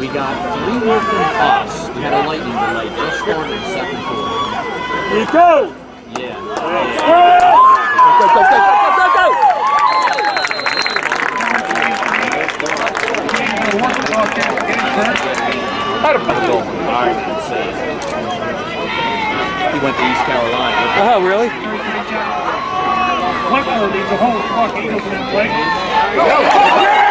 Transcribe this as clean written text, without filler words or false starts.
We got 3 more from us. We had a lightning delay. Just scored in the second quarter. Nico! Yeah. Go, go, go, go, go, go! Alright, he went to East Carolina. Oh, really? Football needs a whole fucking Eagles in play.